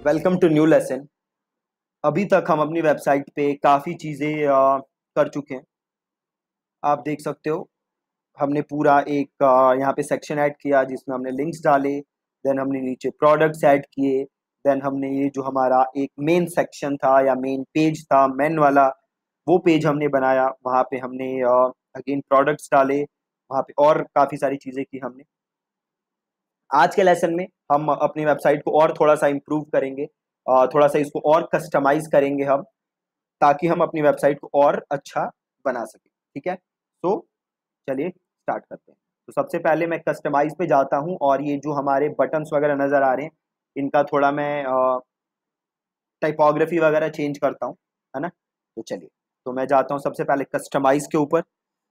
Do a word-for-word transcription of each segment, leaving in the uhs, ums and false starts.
Welcome to new lesson. अभी तक हम अपनी वेबसाइट पे काफ़ी चीज़ें कर चुके हैं। आप देख सकते हो, हमने पूरा एक अ, यहाँ पे सेक्शन ऐड किया जिसमें हमने लिंक्स डाले। देन हमने नीचे प्रोडक्ट्स ऐड किए। देन हमने ये जो हमारा एक मेन सेक्शन था या मेन पेज था मेन वाला, वो पेज हमने बनाया। वहाँ पे हमने अगेन प्रोडक्ट्स डाले, वहाँ पे और काफ़ी सारी चीज़ें की हमने। आज के लेसन में हम अपनी वेबसाइट को और थोड़ा सा इम्प्रूव करेंगे, अ, थोड़ा सा इसको और कस्टमाइज करेंगे हम, ताकि हम अपनी वेबसाइट को और अच्छा बना सकें। ठीक है, तो चलिए स्टार्ट करते हैं। तो सबसे पहले मैं कस्टमाइज पे जाता हूं और ये जो हमारे बटन्स वगैरह नज़र आ रहे हैं, इनका थोड़ा मैं टाइपोग्राफी वगैरह चेंज करता हूं, है ना। तो चलिए, तो मैं जाता हूं सबसे पहले कस्टमाइज के ऊपर।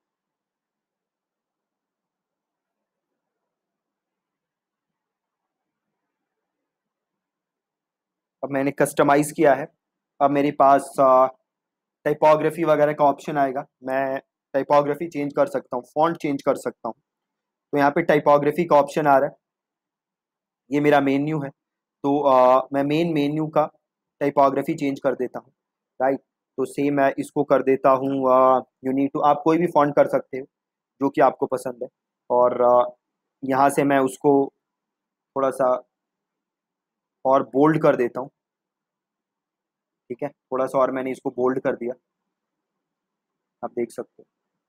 अब मैंने कस्टमाइज किया है। अब मेरे पास टाइपोग्राफी वगैरह का ऑप्शन आएगा। मैं टाइपोग्राफी चेंज कर सकता हूँ, फॉन्ट चेंज कर सकता हूँ। तो यहाँ पे टाइपोग्राफी का ऑप्शन आ रहा है, ये मेरा मेन्यू है। तो आ, मैं मेन मेन्यू का टाइपोग्राफी चेंज कर देता हूँ। राइट, तो सेम मैं इसको कर देता हूँ यू नीड टू। आप कोई भी फॉन्ट कर सकते हो जो कि आपको पसंद है। और आ, यहाँ से मैं उसको थोड़ा सा और बोल्ड कर देता हूँ। ठीक है, थोड़ा सा और मैंने इसको बोल्ड कर दिया, आप देख सकते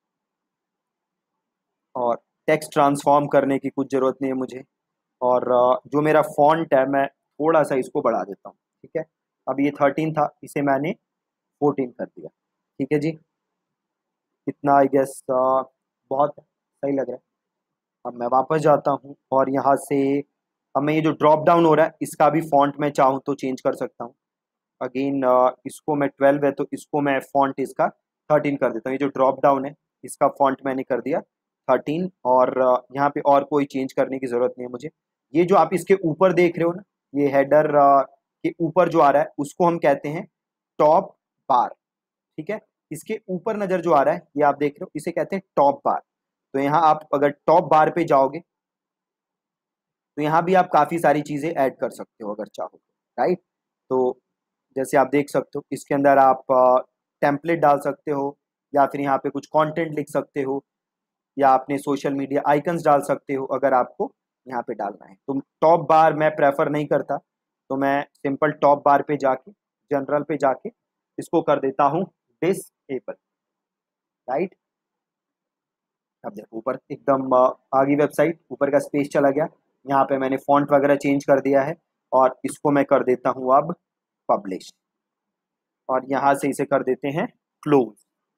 हो। और टेक्स्ट ट्रांसफॉर्म करने की कुछ ज़रूरत नहीं है मुझे। और अ, जो मेरा फॉन्ट है, मैं थोड़ा सा इसको बढ़ा देता हूँ। ठीक है, अब ये थर्टीन था, इसे मैंने फोर्टीन कर दिया। ठीक है जी, इतना आई गेस बहुत सही लग रहा है। अब मैं वापस जाता हूँ और यहाँ से अब मैं ये जो ड्रॉप डाउन हो रहा है, इसका भी फॉन्ट मैं चाहूँ तो चेंज कर सकता हूँ। अगेन इसको मैं ट्वेल्व है तो इसको मैं फॉन्ट इसका थर्टीन कर देता हूँ। ये जो ड्रॉप डाउन है, इसका फॉन्ट मैंने कर दिया थर्टीन। और अ, यहाँ पे और कोई चेंज करने की ज़रूरत नहीं है मुझे। ये जो आप इसके ऊपर देख रहे हो ना, ये हेडर के ऊपर जो आ रहा है, उसको हम कहते हैं टॉप बार। ठीक है, इसके ऊपर नज़र जो आ रहा है, ये आप देख रहे हो, इसे कहते हैं टॉप बार। तो यहाँ आप अगर टॉप बार पे जाओगे तो यहाँ भी आप काफ़ी सारी चीज़ें ऐड कर सकते हो अगर चाहो तो। राइट, तो जैसे आप देख सकते हो, इसके अंदर आप टेम्पलेट डाल सकते हो, या फिर यहाँ पे कुछ कंटेंट लिख सकते हो, या अपने सोशल मीडिया आइकन्स डाल सकते हो अगर आपको यहाँ पे डालना है। तो टॉप बार मैं प्रेफर नहीं करता, तो मैं सिंपल टॉप बार पे जाके, जनरल पे जाके इसको कर देता हूँ डिसेबल। राइट, अब देखो ऊपर एकदम अ, आगे वेबसाइट ऊपर का स्पेस चला गया। यहाँ पे मैंने फॉन्ट वगैरह चेंज कर दिया है और इसको मैं कर देता हूँ अब पब्लिश। और यहाँ से इसे कर देते हैं क्लोज।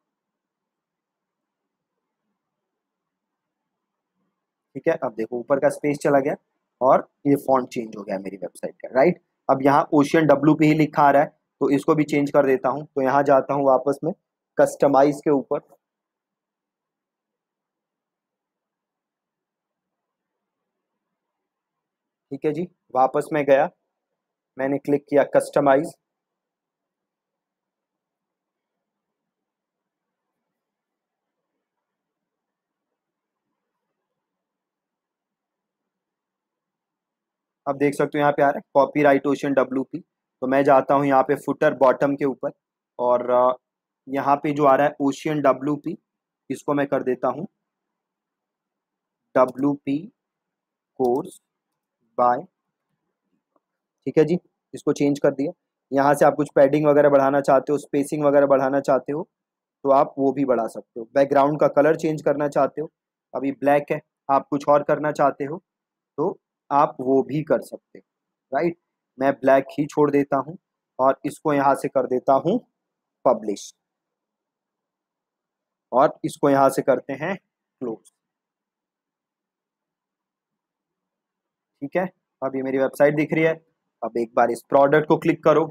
ठीक है, अब देखो ऊपर का स्पेस चला गया और ये फॉन्ट चेंज हो गया मेरी वेबसाइट का। राइट, अब यहाँ ओशियन डब्ल्यू पे ही लिखा आ रहा है, तो इसको भी चेंज कर देता हूँ। तो यहाँ जाता हूँ वापस में कस्टमाइज के ऊपर। ठीक है जी, वापस में गया, मैंने क्लिक किया कस्टमाइज। अब देख सकते हो यहाँ पे आ रहा है कॉपीराइट ओशियन डब्ल्यू पी। तो मैं जाता हूँ यहाँ पे फुटर बॉटम के ऊपर, और अ, यहाँ पे जो आ रहा है ओशियन डब्ल्यू पी, इसको मैं कर देता हूँ डब्ल्यू पी कोर्स बाय। ठीक है जी, इसको चेंज कर दिया। यहाँ से आप कुछ पैडिंग वगैरह बढ़ाना चाहते हो, स्पेसिंग वगैरह बढ़ाना चाहते हो, तो आप वो भी बढ़ा सकते हो। बैकग्राउंड का कलर चेंज करना चाहते हो, अभी ब्लैक है, आप कुछ और करना चाहते हो तो आप वो भी कर सकते हो। राइट, मैं ब्लैक ही छोड़ देता हूँ और इसको यहाँ से कर देता हूँ पब्लिश, और इसको यहाँ से करते हैं क्लोज। ठीक है, अब ये मेरी वेबसाइट दिख रही है। अब एक बार इस प्रोडक्ट को क्लिक करो,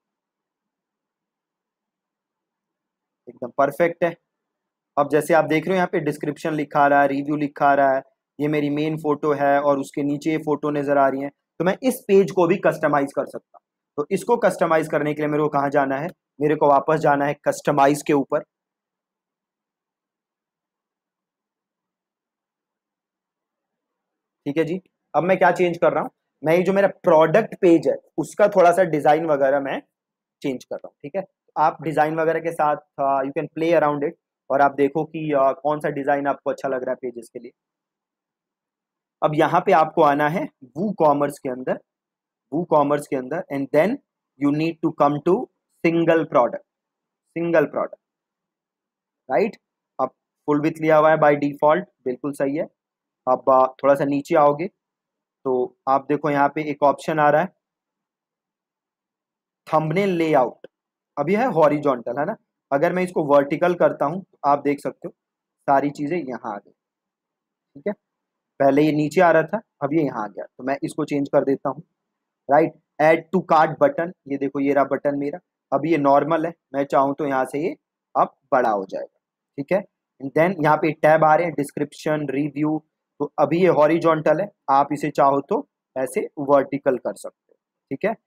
एकदम परफेक्ट है। अब जैसे आप देख रहे हो यहाँ पे डिस्क्रिप्शन लिखा आ रहा है, रिव्यू लिखा आ रहा है, ये मेरी मेन फोटो है और उसके नीचे ये फोटो नजर आ रही है। तो मैं इस पेज को भी कस्टमाइज कर सकता हूँ। तो इसको कस्टमाइज करने के लिए मेरे को कहाँ जाना है, मेरे को वापस जाना है कस्टमाइज के ऊपर। ठीक है जी, अब मैं क्या चेंज कर रहा हूँ, मैं ये जो मेरा प्रोडक्ट पेज है उसका थोड़ा सा डिजाइन वगैरह मैं चेंज कर रहा हूँ, ठीक है। आप डिजाइन वगैरह के साथ you can play around it, और आप देखो कि uh, कौन सा डिजाइन आपको अच्छा लग रहा है पेजेस के लिए। अब यहाँ पे आपको आना है वू कॉमर्स के अंदर, वू कॉमर्स के अंदर, and then you need to come to single product, single product, right. अब फुल विथ लिया हुआ है बाय डिफॉल्ट, बिल्कुल सही है। अब uh, थोड़ा सा नीचे आओगे तो आप देखो यहाँ पे एक ऑप्शन आ रहा है थंबनेल लेआउट। अभी है हॉरिजॉन्टल, है ना। अगर मैं इसको वर्टिकल करता हूँ तो आप देख सकते हो सारी चीजें यहाँ आ गई, ठीक है। पहले ये नीचे आ रहा था, अब ये यहाँ आ गया, तो मैं इसको चेंज कर देता हूँ, right. Add to cart button, ये देखो ये रहा बटन मेरा। अब ये नॉर्मल है, मैं चाहूँ तो यहाँ से ये अब बड़ा हो जाएगा, ठीक है। देन यहाँ पे टैब आ रहे हैं डिस्क्रिप्शन, रिव्यू। तो अभी ये हॉरिजॉन्टल है, आप इसे चाहो तो ऐसे वर्टिकल कर सकते हो, ठीक है।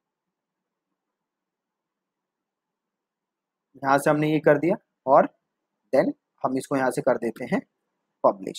यहाँ से हमने ये कर दिया, और देन हम इसको यहाँ से कर देते हैं पब्लिश,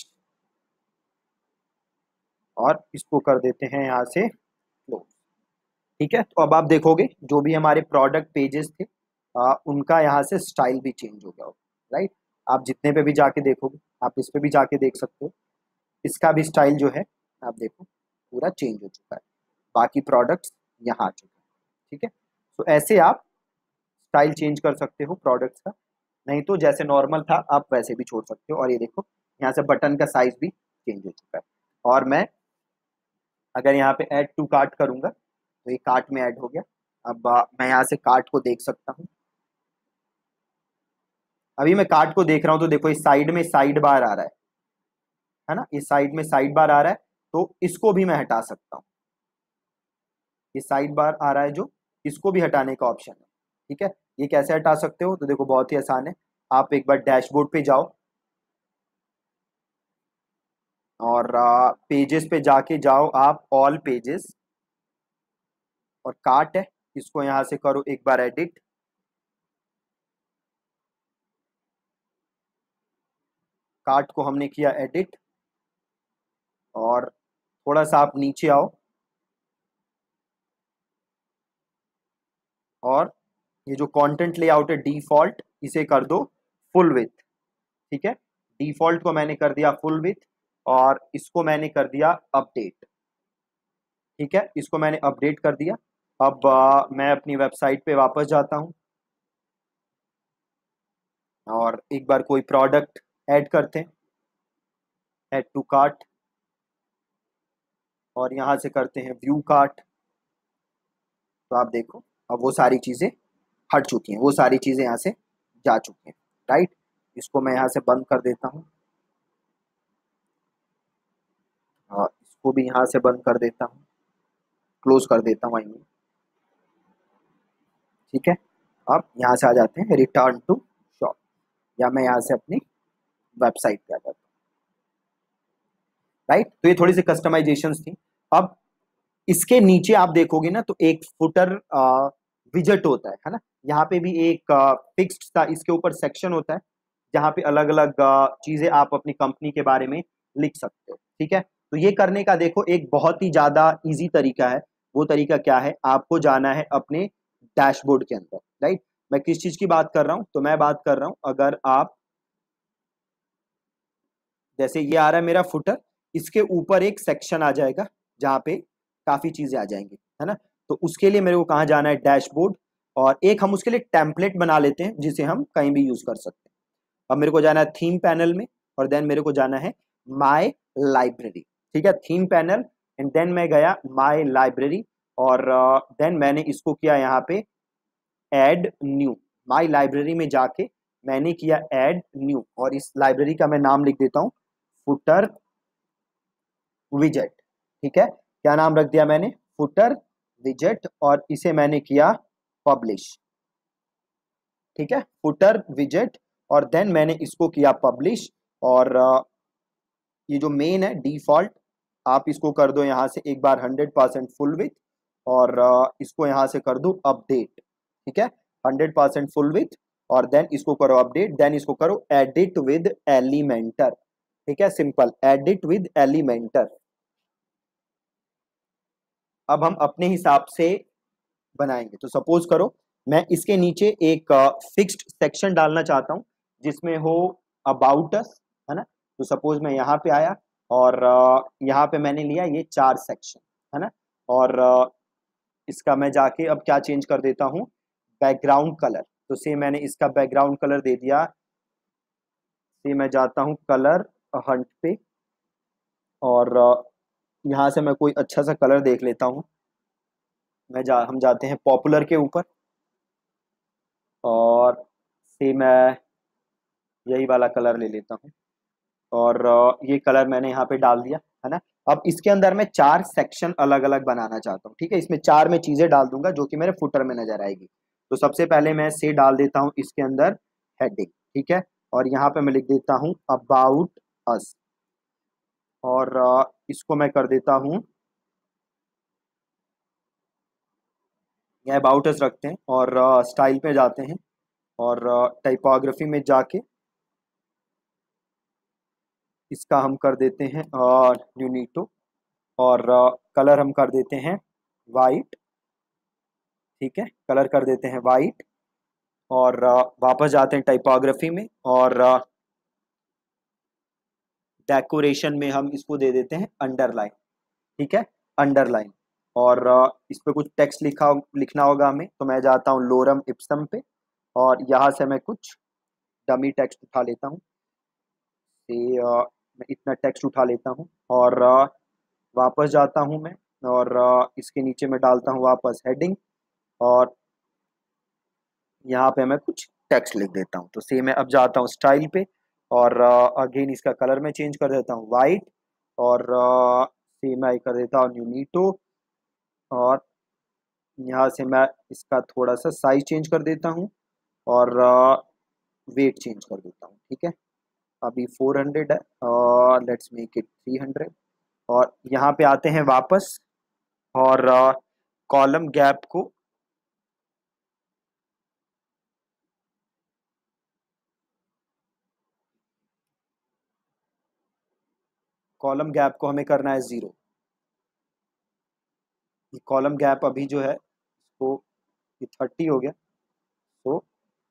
और इसको कर देते हैं यहाँ से क्लोज, ठीक है। तो अब आप देखोगे जो भी हमारे प्रोडक्ट पेजेस थे आ, उनका यहाँ से स्टाइल भी चेंज हो गया होगा, राइट। आप जितने पे भी जाके देखोगे, आप इस पे भी जाके देख सकते हो, इसका भी स्टाइल जो है आप देखो पूरा चेंज हो चुका है, बाकी प्रोडक्ट्स यहाँ आ चुके हैं, ठीक है। तो ऐसे आप स्टाइल चेंज कर सकते हो प्रोडक्ट्स का, नहीं तो जैसे नॉर्मल था आप वैसे भी छोड़ सकते हो। और ये देखो यहाँ से बटन का साइज भी चेंज हो चुका है। और मैं अगर यहाँ पे ऐड टू कार्ट करूंगा तो ये कार्ट में ऐड हो गया। अब आ, मैं यहाँ से कार्ट को देख सकता हूँ। अभी मैं कार्ट को देख रहा हूँ तो देखो इस साइड में साइड बार आ रहा है है ना, इस साइड में साइड बार आ रहा है, तो इसको भी मैं हटा सकता हूँ। ये साइड बार आ रहा है जो, इसको भी हटाने का ऑप्शन है, ठीक है। ये कैसे हटा सकते हो, तो देखो बहुत ही आसान है। आप एक बार डैशबोर्ड पे जाओ, और पेजेस पे जाके जाओ आप ऑल पेजेस, और कार्ट है, इसको यहाँ से करो एक बार एडिट, कार्ट को हमने किया एडिट, और थोड़ा सा आप नीचे आओ, और ये जो कंटेंट लेआउट है डिफॉल्ट, इसे कर दो फुल विथ, ठीक है। डिफॉल्ट को मैंने कर दिया फुल विथ, और इसको मैंने कर दिया अपडेट, ठीक है। इसको मैंने अपडेट कर दिया। अब आ, मैं अपनी वेबसाइट पे वापस जाता हूँ, और एक बार कोई प्रोडक्ट ऐड करते हैं, ऐड टू कार्ट, और यहाँ से करते हैं व्यू कार्ट। तो आप देखो अब वो सारी चीज़ें हट चुकी हैं, वो सारी चीज़ें यहाँ से जा चुकी हैं, राइट। इसको मैं यहाँ से बंद कर देता हूँ, और इसको भी यहाँ से बंद कर देता हूँ, क्लोज कर देता हूँ आई मीन, ठीक है। अब यहाँ से आ जाते हैं रिटर्न टू शॉप, या मैं यहाँ से अपनी वेबसाइट पे आ जाता हूँ, राइट। तो ये थोड़ी सी कस्टमाइजेशन थी। अब इसके नीचे आप देखोगे ना तो एक फुटर विजेट होता है है ना। यहाँ पे भी एक फिक्स्ड सा इसके ऊपर सेक्शन होता है, जहाँ पे अलग अलग चीजें आप अपनी कंपनी के बारे में लिख सकते हो, ठीक है। तो ये करने का देखो एक बहुत ही ज्यादा इजी तरीका है। वो तरीका क्या है, आपको जाना है अपने डैशबोर्ड के अंदर, राइट। मैं किस चीज की बात कर रहा हूँ, तो मैं बात कर रहा हूँ अगर आप, जैसे ये आ रहा है मेरा फुटर, इसके ऊपर एक सेक्शन आ जाएगा जहाँ पे काफी चीजें आ जाएंगी, है ना। तो उसके लिए मेरे को कहाँ जाना है, डैशबोर्ड, और एक हम उसके लिए टेम्पलेट बना लेते हैं जिसे हम कहीं भी यूज कर सकते हैं। अब मेरे को जाना है थीम पैनल में, और देन मेरे को जाना है माय लाइब्रेरी, ठीक है। थीम पैनल, एंड देन मैं गया माय लाइब्रेरी, और देन uh, मैंने इसको किया यहाँ पे ऐड न्यू। माय लाइब्रेरी में जाके मैंने किया ऐड न्यू, और इस लाइब्रेरी का मैं नाम लिख देता हूँ फुटर विजेट, ठीक है। क्या नाम रख दिया मैंने, फुटर विजेट, और इसे मैंने किया पब्लिश, ठीक है, फुटर विजेट। और देन मैंने इसको किया पब्लिश, और uh, ये जो मेन है डिफॉल्ट, आप इसको कर दो यहाँ से एक बार हंड्रेड परसेंट फुल विथ, और uh, इसको यहाँ से कर दो अपडेट, ठीक है, हंड्रेड परसेंट फुल विथ, और देन इसको करो अपडेट, देन इसको करो एडिट विद एलिमेंटर, ठीक है, सिंपल एडिट विद एलिमेंटर। अब हम अपने हिसाब से बनाएंगे। तो सपोज करो मैं इसके नीचे एक फिक्स्ड सेक्शन डालना चाहता हूँ जिसमें हो अबाउट अस, है ना। तो सपोज मैं यहाँ पे आया और uh, यहाँ पे मैंने लिया ये चार सेक्शन, है ना। और uh, इसका मैं जाके अब क्या चेंज कर देता हूँ, बैकग्राउंड कलर। तो से मैंने इसका बैकग्राउंड कलर दे दिया, से मैं जाता हूँ कलर हंट पे और uh, यहाँ से मैं कोई अच्छा सा कलर देख लेता हूँ। मैं जा हम जाते हैं पॉपुलर के ऊपर और से मैं यही वाला कलर ले लेता हूँ और अ, ये कलर मैंने यहाँ पे डाल दिया, है ना। अब इसके अंदर मैं चार सेक्शन अलग अलग बनाना चाहता हूँ, ठीक है। इसमें चार मैं चीजें डाल दूंगा जो कि मेरे फुटर में नजर आएगी। तो सबसे पहले मैं से डाल देता हूँ इसके अंदर हेडिंग, ठीक है। और यहाँ पे मैं लिख देता हूँ अबाउट अस और अ, इसको मैं कर देता हूँ, ये अबाउट अस रखते हैं और स्टाइल पे जाते हैं और टाइपोग्राफी में जाके इसका हम कर देते हैं और यूनिटो और कलर हम कर देते हैं वाइट, ठीक है। कलर कर देते हैं वाइट और अ, वापस जाते हैं टाइपोग्राफी में और डेकोरेशन में हम इसको दे देते हैं अंडरलाइन, ठीक है, अंडरलाइन। और अ, इस पे कुछ टेक्स्ट लिखा लिखना होगा हमें, तो मैं जाता हूँ लोरम इप्सम पे और यहाँ से मैं कुछ डमी टेक्स्ट उठा लेता हूँ। ये अ, मैं इतना टेक्स्ट उठा लेता हूँ और अ, वापस जाता हूँ मैं और अ, इसके नीचे मैं डालता हूँ वापस हेडिंग और यहाँ पे मैं कुछ टेक्स्ट लिख देता हूँ। तो सेम मैं अब जाता हूँ स्टाइल पे और अगेन इसका कलर मैं चेंज कर देता हूँ वाइट और सेम मैं कर देता हूँ यूनिटो और यहाँ से मैं इसका थोड़ा सा साइज चेंज कर देता हूँ और वेट चेंज कर देता हूँ, ठीक है। अभी फोर हंड्रेड है और let's make it three hundred और यहाँ पे आते हैं वापस और कॉलम गैप को कॉलम गैप को हमें करना है जीरो। कॉलम गैप अभी जो है तो ये थर्टी हो गया, तो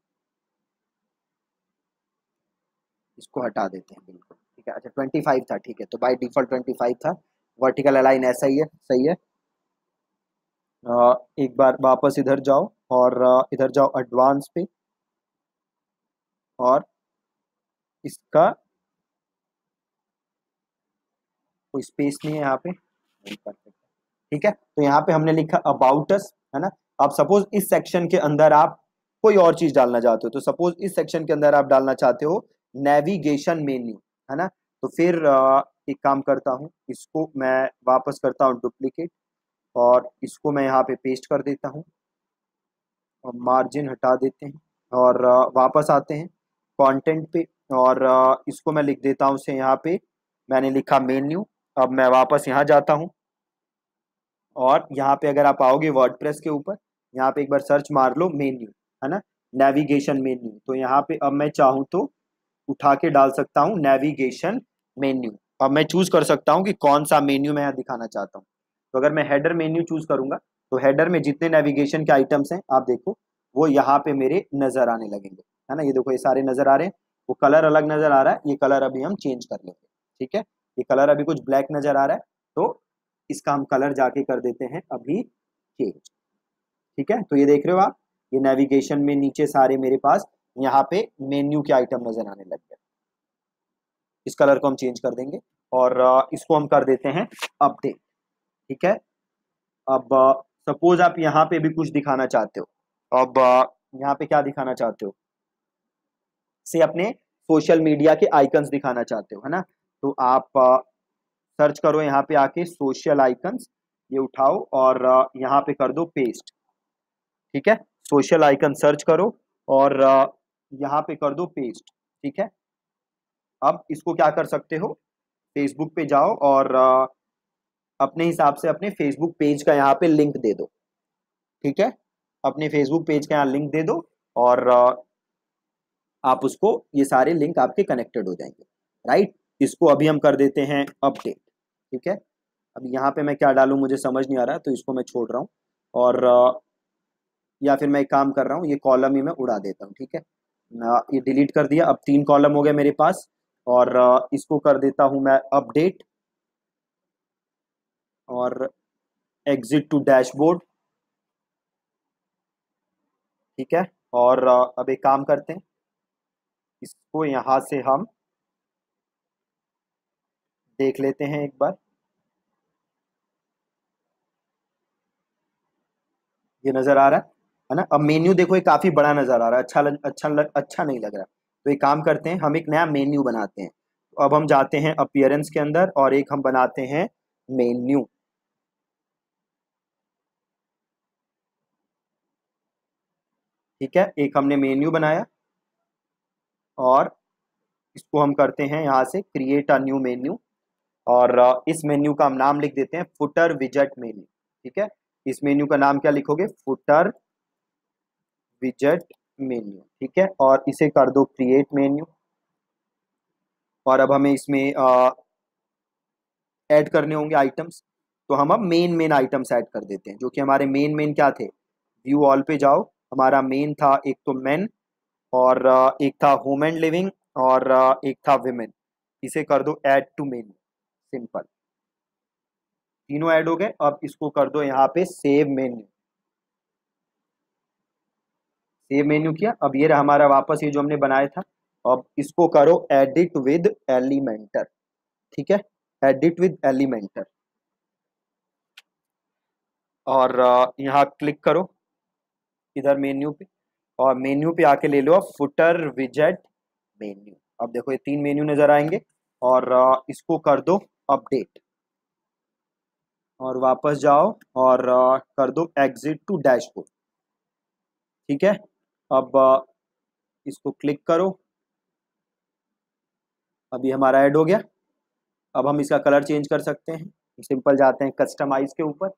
इसको हटा देते हैं बिल्कुल, ठीक है। अच्छा ट्वेंटी फाइव था, ठीक है, तो बाय डिफॉल्ट ट्वेंटी फाइव था। वर्टिकल अलाइन ऐसा ही है, सही है। अ, एक बार वापस इधर जाओ और अ, इधर जाओ एडवांस पे और इसका कोई स्पेस नहीं है यहाँ पे, परफेक्ट, ठीक है। तो यहाँ पे हमने लिखा अबाउट अस, है ना। अब सपोज इस सेक्शन के अंदर आप कोई और चीज डालना चाहते हो, तो सपोज इस सेक्शन के अंदर आप डालना चाहते हो नेविगेशन मेन्यू, है ना। तो फिर अ, एक काम करता हूँ, इसको मैं वापस करता हूँ डुप्लीकेट और इसको मैं यहाँ पे पेस्ट कर देता हूँ और मार्जिन हटा देते हैं और अ, वापस आते हैं कंटेंट पे और अ, इसको मैं लिख देता हूँ उसे यहाँ पे मैंने लिखा मेन्यू। अब मैं वापस यहाँ जाता हूँ और यहाँ पे अगर आप आओगे वर्डप्रेस के ऊपर, यहाँ पे एक बार सर्च मार लो मेन्यू, है ना, नेविगेशन मेन्यू। तो यहाँ पे अब मैं चाहूँ तो उठा के डाल सकता हूँ नेविगेशन मेन्यू। अब मैं चूज कर सकता हूँ कि कौन सा मेन्यू मैं यहाँ दिखाना चाहता हूँ। तो अगर मैं हेडर मेन्यू चूज करूंगा तो हेडर में जितने नेविगेशन के आइटम्स हैं आप देखो वो यहाँ पे मेरे नजर आने लगेंगे, है ना। ये देखो ये सारे नजर आ रहे हैं, वो कलर अलग नजर आ रहा है, ये कलर अभी हम चेंज कर लेंगे, ठीक है। ये कलर अभी कुछ ब्लैक नजर आ रहा है, तो इसका हम कलर जाके कर देते हैं अभी चेंज, ठीक है। तो ये देख रहे हो आप, ये नेविगेशन में नीचे सारे मेरे पास यहाँ पे मेन्यू के आइटम नजर आने लग गए। इस कलर को हम चेंज कर देंगे और अ, इसको हम कर देते हैं अपडेट, ठीक है। अब सपोज आप यहाँ पे भी कुछ दिखाना चाहते हो, अब अ, यहाँ पे क्या दिखाना चाहते हो, से अपने सोशल मीडिया के आइकन्स दिखाना चाहते हो, है ना। तो आप सर्च करो यहाँ पे आके सोशल आइकन्स, ये उठाओ और अ, यहाँ पे कर दो पेस्ट, ठीक है। सोशल आइकन सर्च करो और अ, यहाँ पे कर दो पेस्ट, ठीक है। अब इसको क्या कर सकते हो, फेसबुक पे जाओ और अ, अपने हिसाब से अपने फेसबुक पेज का यहाँ पे लिंक दे दो, ठीक है। अपने फेसबुक पेज का यहाँ लिंक दे दो और अ, आप उसको, ये सारे लिंक आपके कनेक्टेड हो जाएंगे, राइट। इसको अभी हम कर देते हैं अपडेट, ठीक है। अब यहाँ पे मैं क्या डालूँ मुझे समझ नहीं आ रहा, तो इसको मैं छोड़ रहा हूँ। और अ, या फिर मैं एक काम कर रहा हूँ, ये कॉलम ही मैं उड़ा देता हूँ, ठीक है। ना, ये डिलीट कर दिया, अब तीन कॉलम हो गए मेरे पास। और अ, इसको कर देता हूँ मैं अपडेट, और एग्जिट टू डैशबोर्ड, ठीक है। और अ, अब एक काम करते हैं, इसको यहाँ से हम देख लेते हैं एक बार। ये नज़र आ रहा है है ना। अब मेन्यू देखो, ये काफ़ी बड़ा नज़र आ रहा है, अच्छा लग, अच्छा लग, अच्छा नहीं लग रहा। तो एक काम करते हैं, हम एक नया मेन्यू बनाते हैं। तो अब हम जाते हैं अपीयरेंस के अंदर, और एक हम बनाते हैं मेन्यू, ठीक है। एक हमने मेन्यू बनाया, और इसको हम करते हैं यहाँ से क्रिएट अ न्यू मेन्यू। और अ, इस मेन्यू का हम नाम लिख देते हैं फुटर विजेट मेन्यू, ठीक है। इस मेन्यू का नाम क्या लिखोगे, फुटर विजेट मेन्यू, ठीक है। और इसे कर दो क्रिएट मेन्यू। और अब हमें इसमें ऐड करने होंगे आइटम्स। तो हम अब मेन मेन आइटम्स ऐड कर देते हैं, जो कि हमारे मेन मेन क्या थे। व्यू ऑल पे जाओ, हमारा मेन था एक तो मेन, और अ, एक था होम एंड लिविंग, और अ, एक था विमेन। इसे कर दो ऐड टू मेन्यू, सिंपल। तीनों ऐड हो गए, अब इसको कर दो यहाँ पे सेव मेन्यू। सेव मेन्यू किया, अब ये रहा हमारा वापस ये जो हमने बनाया था। अब इसको करो एडिट विद एलिमेंटर, ठीक है। एडिट विद एलिमेंटर, और अ, यहाँ क्लिक करो इधर मेन्यू पे, और मेन्यू पे आके ले लो अब फुटर विजेट मेन्यू। अब देखो ये तीन मेन्यू नजर आएंगे, और अ, इसको कर दो अपडेट, और वापस जाओ, और अ, कर दो एग्जिट टू डैशबोर्ड, ठीक है। अब अ, इसको क्लिक करो, अभी हमारा ऐड हो गया। अब हम इसका कलर चेंज कर सकते हैं, सिंपल जाते हैं कस्टमाइज के ऊपर।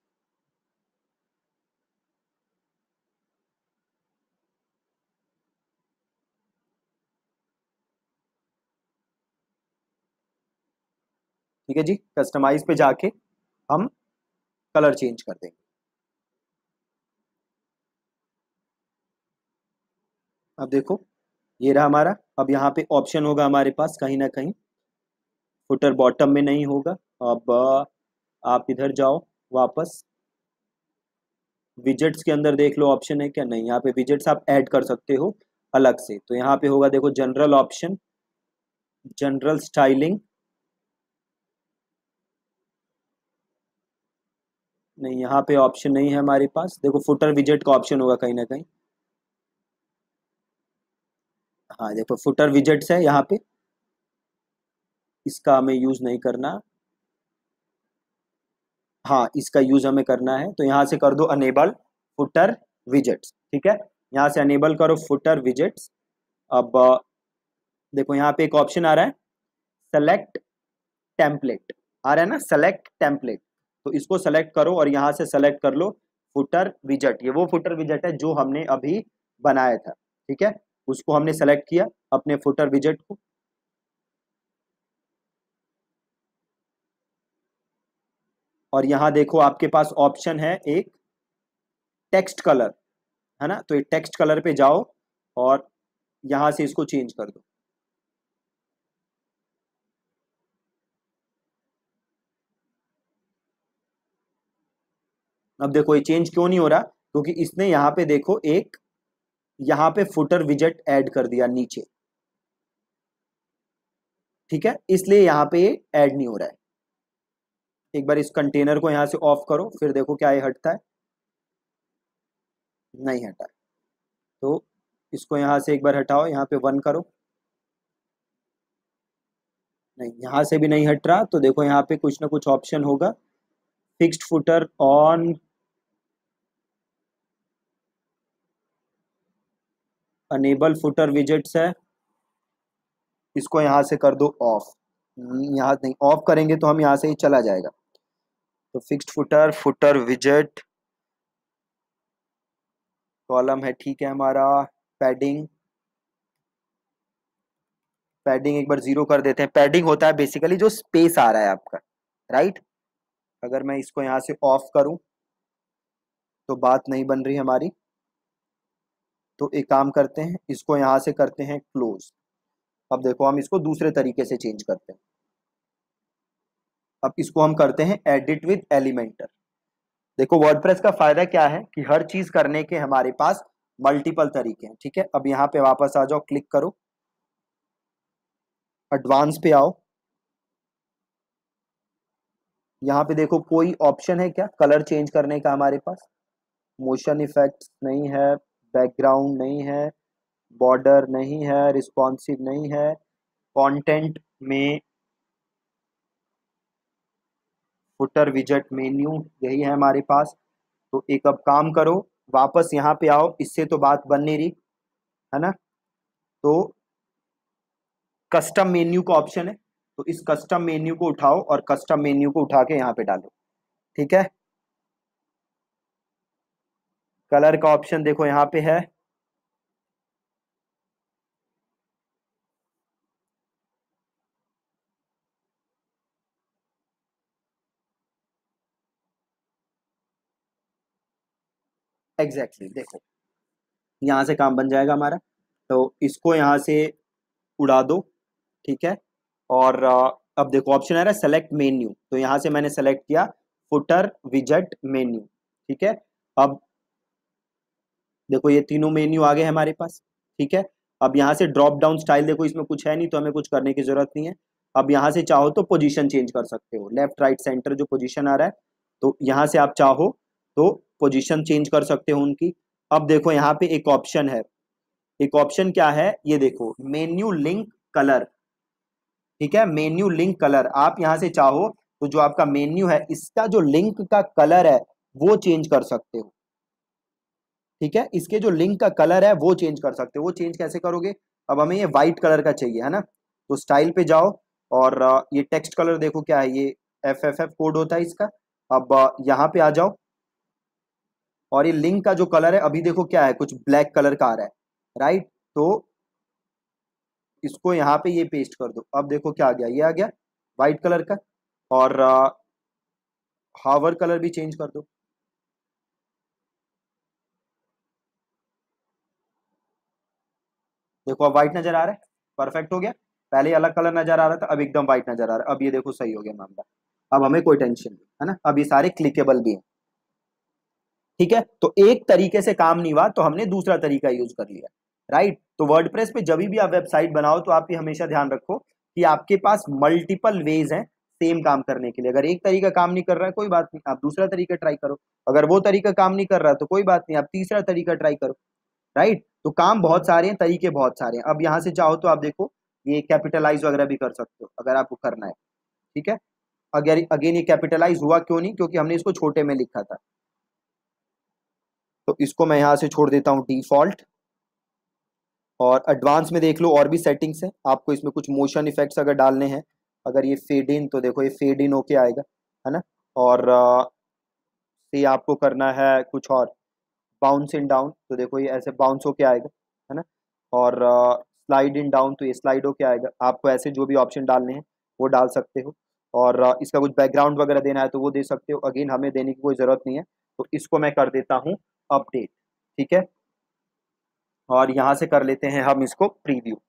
ठीक है जी, कस्टमाइज पे जाके हम कलर चेंज कर देंगे। अब देखो ये रहा हमारा। अब यहाँ पे ऑप्शन होगा हमारे पास कहीं ना कहीं, फुटर बॉटम में नहीं होगा। अब अ, आप इधर जाओ वापस, विजेट्स के अंदर देख लो ऑप्शन है क्या, नहीं। यहाँ पे विजेट्स आप ऐड कर सकते हो अलग से, तो यहाँ पे होगा देखो जनरल ऑप्शन, जनरल स्टाइलिंग। नहीं, यहाँ पे ऑप्शन नहीं है हमारे पास, देखो फुटर विजेट का ऑप्शन होगा कहीं ना कहीं। हाँ देखो फुटर विजेट्स है यहाँ पे, इसका हमें यूज नहीं करना। हाँ, इसका यूज हमें करना है, तो यहाँ से कर दो अनेबल फुटर विजेट्स, ठीक है। यहाँ से अनेबल करो फुटर विजेट्स। अब अ, देखो यहाँ पे एक ऑप्शन आ रहा है, सेलेक्ट टेम्पलेट, आ रहा है ना, सेलेक्ट टेम्पलेट। तो इसको सेलेक्ट करो, और यहाँ से सेलेक्ट कर लो फुटर विजेट। ये वो फुटर विजेट है जो हमने अभी बनाया था, ठीक है। उसको हमने सेलेक्ट किया अपने फुटर विजेट को। और यहाँ देखो आपके पास ऑप्शन है एक टेक्स्ट कलर, है ना। तो ये टेक्स्ट कलर पे जाओ, और यहाँ से इसको चेंज कर दो। अब देखो ये चेंज क्यों नहीं हो रहा, क्योंकि इसने यहाँ पे देखो एक, यहाँ पे फुटर विजेट ऐड कर दिया नीचे, ठीक है। इसलिए यहाँ पे ये ऐड नहीं हो रहा है। एक बार इस कंटेनर को यहाँ से ऑफ करो, फिर देखो क्या ये हटता है, नहीं हटा। तो इसको यहाँ से एक बार हटाओ, यहाँ पे वन करो, नहीं यहाँ से भी नहीं हट रहा। तो देखो यहाँ पे कुछ ना कुछ ऑप्शन होगा, fixed footer on, enable footer widgets है, इसको यहाँ से कर दो ऑफ। यहाँ नहीं, ऑफ करेंगे तो हम यहाँ से ही चला जाएगा। तो फिक्स्ड फुटर, फुटर विजेट, कॉलम है, ठीक है हमारा। पैडिंग, पैडिंग एक बार जीरो कर देते हैं। पैडिंग होता है बेसिकली जो स्पेस आ रहा है आपका, राइट। अगर मैं इसको यहाँ से ऑफ करूं तो बात नहीं बन रही हमारी। तो एक काम करते हैं, इसको यहाँ से करते हैं क्लोज। अब देखो हम इसको दूसरे तरीके से चेंज करते हैं। अब इसको हम करते हैं एडिट विद एलिमेंटर। देखो वर्डप्रेस का फायदा क्या है कि हर चीज करने के हमारे पास मल्टीपल तरीके हैं। ठीक है, अब यहाँ पे वापस आ जाओ, क्लिक करो, एडवांस पे आओ। यहाँ पे देखो कोई ऑप्शन है क्या कलर चेंज करने का हमारे पास? मोशन इफेक्ट्स नहीं है, बैकग्राउंड नहीं है, बॉर्डर नहीं है, रिस्पॉन्सिव नहीं है, कंटेंट में फुटर विजेट मेन्यू यही है हमारे पास। तो एक अब काम करो, वापस यहाँ पे आओ, इससे तो बात बन नहीं रही है ना। तो कस्टम मेन्यू का ऑप्शन है, तो इस कस्टम मेन्यू को उठाओ और कस्टम मेन्यू को उठा के यहाँ पे डालो। ठीक है, कलर का ऑप्शन देखो यहाँ पे है। एग्जैक्टली exactly, देखो यहाँ से काम बन जाएगा हमारा। तो इसको यहाँ से उड़ा दो। ठीक है, और अ, अब देखो ऑप्शन आ रहा है सेलेक्ट मेन्यू, तो यहाँ से मैंने सेलेक्ट किया फुटर विजेट मेन्यू। ठीक है, अब देखो ये तीनों मेन्यू आ गए हमारे पास। ठीक है, अब यहाँ से ड्रॉप डाउन स्टाइल देखो इसमें कुछ है नहीं, तो हमें कुछ करने की जरूरत नहीं है। अब यहाँ से चाहो तो पोजीशन चेंज कर सकते हो, लेफ्ट राइट सेंटर जो पोजीशन आ रहा है, तो यहाँ से आप चाहो तो पोजीशन चेंज कर सकते हो उनकी। अब देखो यहाँ पे एक ऑप्शन है, एक ऑप्शन क्या है ये देखो, मेन्यू लिंक कलर। ठीक है, मेन्यू लिंक कलर, आप यहाँ से चाहो तो जो आपका मेन्यू है इसका जो लिंक का कलर है वो चेंज कर सकते हो। ठीक है, इसके जो लिंक का कलर है वो चेंज कर सकते हो। वो चेंज कैसे करोगे? अब हमें ये व्हाइट कलर का चाहिए है ना, तो स्टाइल पे जाओ और अ, ये टेक्स्ट कलर देखो क्या है, ये एफ एफ एफ कोड होता है इसका। अब अ, यहाँ पे आ जाओ और ये लिंक का जो कलर है अभी देखो क्या है, कुछ ब्लैक कलर का आ रहा है, राइट। तो इसको यहाँ पे ये पेस्ट कर दो। अब देखो क्या आ गया, ये आ गया व्हाइट कलर का। और हावर कलर भी चेंज कर दो। देखो अब व्हाइट नजर आ रहा है, परफेक्ट हो गया। पहले अलग कलर नजर आ रहा था, अब एकदम व्हाइट नजर आ रहा है। अब ये देखो सही हो गया मामला, अब हमें कोई टेंशन नहीं है ना, अब ये सारे क्लिकेबल भी हैं। ठीक है, तो एक तरीके से काम नहीं हुआ तो हमने दूसरा तरीका यूज कर लिया, राइट। तो वर्डप्रेस पे जब भी आप वेबसाइट बनाओ तो आप ये हमेशा ध्यान रखो कि आपके पास मल्टीपल वेज हैं सेम काम करने के लिए। अगर एक तरीका काम नहीं कर रहा है कोई बात नहीं, आप दूसरा तरीका ट्राई करो। अगर वो तरीका काम नहीं कर रहा तो कोई बात नहीं, आप तीसरा तरीका ट्राई करो, राइट। तो काम बहुत सारे हैं, तरीके बहुत सारे हैं। अब यहाँ से चाहो तो आप देखो ये कैपिटलाइज वगैरह भी कर सकते हो अगर आपको करना है। ठीक है, अगर अगेन ये कैपिटलाइज हुआ क्यों नहीं, क्योंकि हमने इसको छोटे में लिखा था। तो इसको मैं यहाँ से छोड़ देता हूँ डिफॉल्ट, और एडवांस में देख लो और भी सेटिंग्स हैं आपको। इसमें कुछ मोशन इफेक्ट्स अगर डालने हैं, अगर ये फेड इन, तो देखो ये फेड इन होके आएगा है ना। और अ, ये आपको करना है कुछ और, बाउंस इन डाउन, तो देखो ये ऐसे बाउंस होके आएगा है ना। और स्लाइड इन डाउन, तो ये स्लाइड होके आएगा। आपको ऐसे जो भी ऑप्शन डालने हैं वो डाल सकते हो। और अ, इसका कुछ बैकग्राउंड वगैरह देना है तो वो दे सकते हो, अगेन हमें देने की कोई ज़रूरत नहीं है। तो इसको मैं कर देता हूँ अपडेट। ठीक है, और यहाँ से कर लेते हैं हम इसको प्रीव्यू।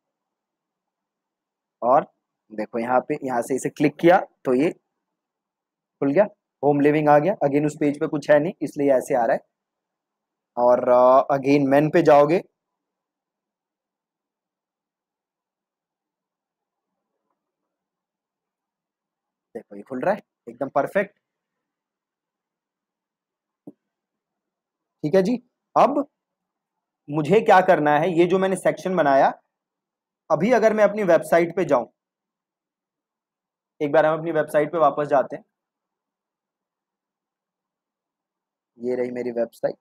और देखो यहाँ पे, यहाँ से इसे क्लिक किया तो ये खुल गया, होम लिविंग आ गया। अगेन उस पेज पे कुछ है नहीं इसलिए ऐसे आ रहा है। और अगेन मेन पे जाओगे, देखो ये खुल रहा है एकदम परफेक्ट। ठीक है जी, अब मुझे क्या करना है, ये जो मैंने सेक्शन बनाया, अभी अगर मैं अपनी वेबसाइट पे जाऊं, एक बार हम अपनी वेबसाइट पे वापस जाते हैं। ये रही मेरी वेबसाइट,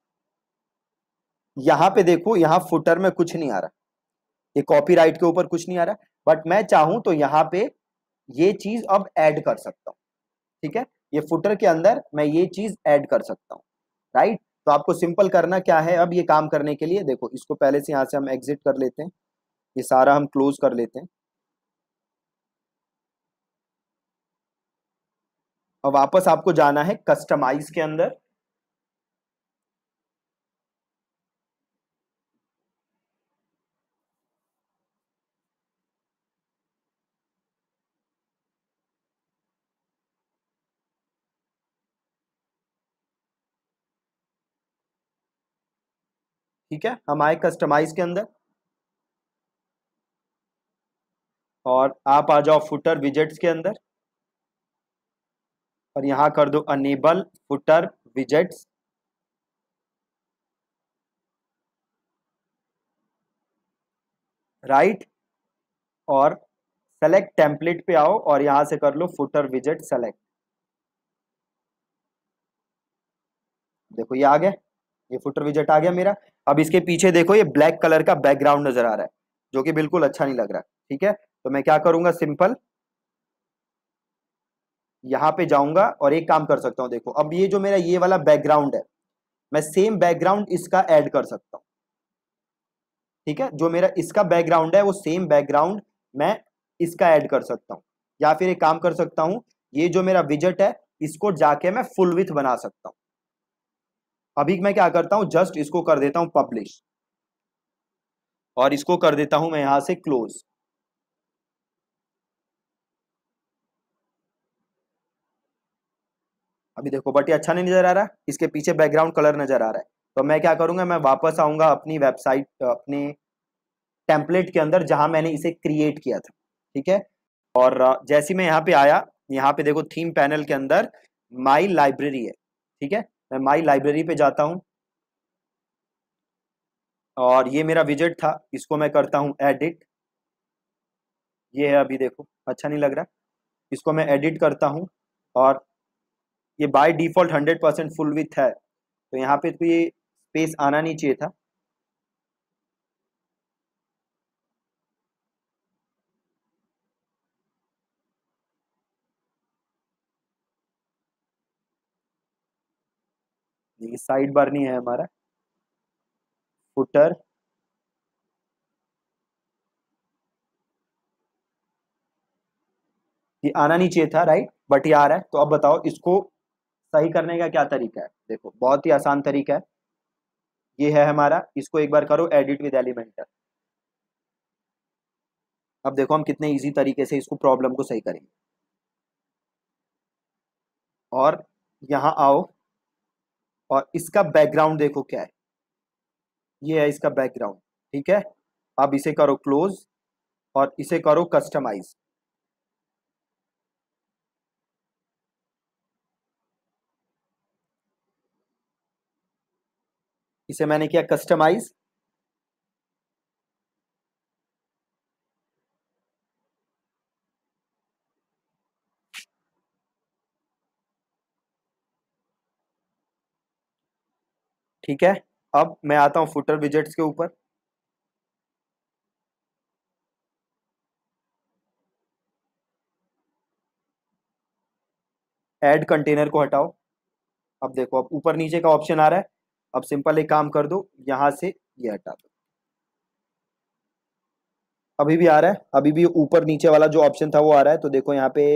यहां पे देखो, यहां फुटर में कुछ नहीं आ रहा, ये कॉपीराइट के ऊपर कुछ नहीं आ रहा, बट मैं चाहूं तो यहाँ पे ये चीज अब ऐड कर सकता हूं। ठीक है, ये फुटर के अंदर मैं ये चीज ऐड कर सकता हूं, राइट। तो आपको सिंपल करना क्या है अब ये काम करने के लिए, देखो इसको पहले से यहां से हम एग्जिट कर लेते हैं, ये सारा हम क्लोज कर लेते हैं। और वापस आपको जाना है कस्टमाइज के अंदर, ठीक है। हम आए कस्टमाइज के अंदर और आप आ जाओ फुटर विजेट्स के अंदर और यहां कर दो अनेबल फुटर विजेट्स। राइट, और सेलेक्ट टेम्पलेट पे आओ और यहां से कर लो फुटर विजेट सेलेक्ट। देखो ये आ गया, ये फुटर विजेट आ गया मेरा। अब इसके पीछे देखो ये ब्लैक कलर का बैकग्राउंड नजर आ रहा है, जो कि बिल्कुल अच्छा नहीं लग रहा। ठीक है, तो मैं क्या करूंगा, सिंपल यहां पे जाऊंगा और एक काम कर सकता हूं। देखो अब ये जो मेरा ये वाला बैकग्राउंड है, मैं सेम बैकग्राउंड इसका ऐड कर सकता हूं। ठीक है, जो मेरा इसका बैकग्राउंड है वो सेम बैकग्राउंड मैं इसका ऐड कर सकता हूं। या फिर एक काम कर सकता हूं, ये जो मेरा विजेट है इसको जाके मैं फुल विथ बना सकता हूं। अभी मैं क्या करता हूं, जस्ट इसको कर देता हूं पब्लिश और इसको कर देता हूं मैं यहां से क्लोज। अभी देखो बट ये अच्छा नहीं नजर आ रहा, इसके पीछे बैकग्राउंड कलर नजर आ रहा है। तो मैं क्या करूंगा, मैं वापस आऊंगा अपनी वेबसाइट, अपने टेम्पलेट के अंदर जहां मैंने इसे क्रिएट किया था। ठीक है, और अ, जैसे मैं यहाँ पे आया, यहाँ पे देखो थीम पैनल के अंदर माई लाइब्रेरी है। ठीक है, मैं माई लाइब्रेरी पे जाता हूँ और ये मेरा विजेट था, इसको मैं करता हूँ एडिट। ये है, अभी देखो अच्छा नहीं लग रहा, इसको मैं एडिट करता हूँ और ये by default hundred percent full width है, तो यहाँ पे तो ये स्पेस आना नहीं चाहिए था। ये साइड बार नहीं है हमारा फुटर, ये आना नहीं चाहिए था, राइट, बट ये आ रहा है। तो अब बताओ इसको सही करने का क्या तरीका है। देखो बहुत ही आसान तरीका है, ये है हमारा, इसको एक बार करो एडिट विद एलिमेंटर। अब देखो हम कितने इजी तरीके से इसको प्रॉब्लम को सही करेंगे। और यहाँ आओ और इसका बैकग्राउंड देखो क्या है, ये है इसका बैकग्राउंड। ठीक है, अब इसे करो क्लोज और इसे करो कस्टमाइज। इसे मैंने किया कस्टमाइज। ठीक है, अब मैं आता हूं फुटर विजेट्स के ऊपर। ऐड कंटेनर को हटाओ। अब देखो अब ऊपर नीचे का ऑप्शन आ रहा है, अब सिंपल एक काम कर दो, यहां से ये हटा दो। अभी भी आ रहा है, अभी भी ऊपर नीचे वाला जो ऑप्शन था वो आ रहा है। तो देखो यहाँ पे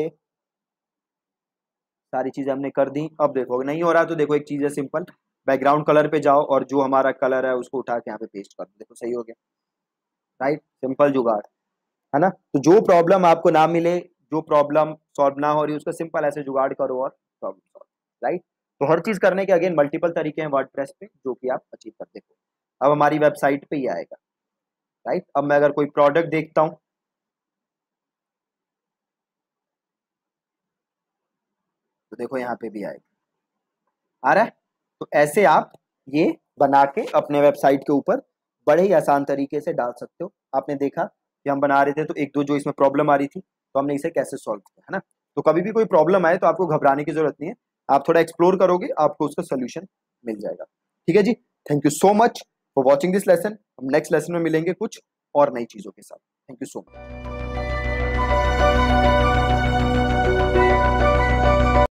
सारी चीजें हमने कर दी। अब देखो नहीं हो रहा, तो देखो एक चीज है सिंपल, बैकग्राउंड कलर पे जाओ और जो हमारा कलर है उसको उठा के यहाँ पे पेस्ट कर दो, देखो सही हो गया। राइट, सिंपल जुगाड़ है ना। तो जो प्रॉब्लम आपको ना मिले, जो प्रॉब्लम सॉल्व ना हो रही, उसका सिंपल ऐसे जुगाड़ करो और प्रॉब्लम सॉल्व। राइट, तो हर चीज करने के अगेन मल्टीपल तरीके हैं वर्डप्रेस पे, जो कि आप अचीव कर देखो। अब हमारी वेबसाइट पे ही आएगा। राइट, अब मैं अगर कोई प्रोडक्ट देखता हूँ, तो देखो यहाँ पे भी आएगा, आ रहा है। तो ऐसे आप ये बना के अपने वेबसाइट के ऊपर बड़े ही आसान तरीके से डाल सकते हो। आपने देखा कि हम बना रहे थे तो एक दो जो इसमें प्रॉब्लम आ रही थी, तो हमने इसे कैसे सॉल्व किया, है ना। तो कभी भी कोई प्रॉब्लम आए तो आपको घबराने की जरूरत नहीं है, आप थोड़ा एक्सप्लोर करोगे आपको उसका सोल्यूशन मिल जाएगा। ठीक है जी, thank you so much for watching this lesson. हम नेक्स्ट लेसन में मिलेंगे कुछ और नई चीजों के साथ। Thank you so much.